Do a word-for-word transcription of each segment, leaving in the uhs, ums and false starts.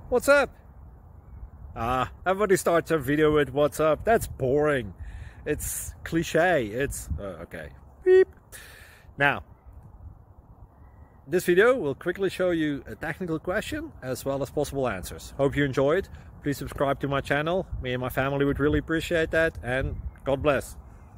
What's up? Ah, everybody starts a video with what's up. That's boring. It's cliche. It's uh, okay. Beep. Now, this video will quickly show you a technical question as well as possible answers. Hope you enjoyed. Please subscribe to my channel. Me and my family would really appreciate that, and God bless.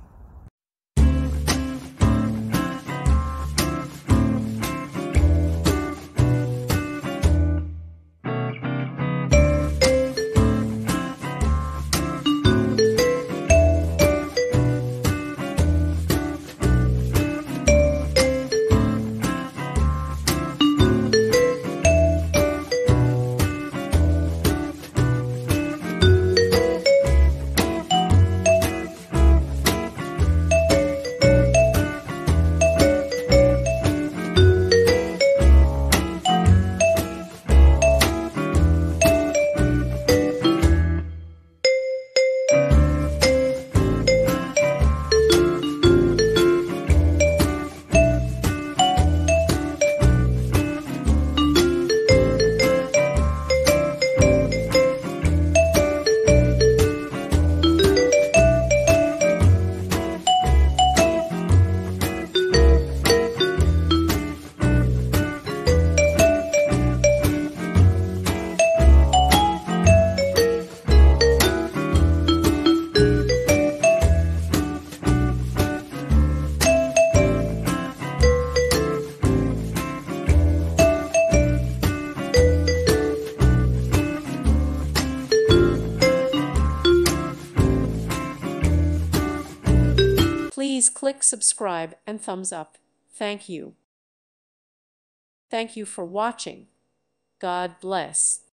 Please click subscribe and thumbs up. Thank you. Thank you for watching. God bless.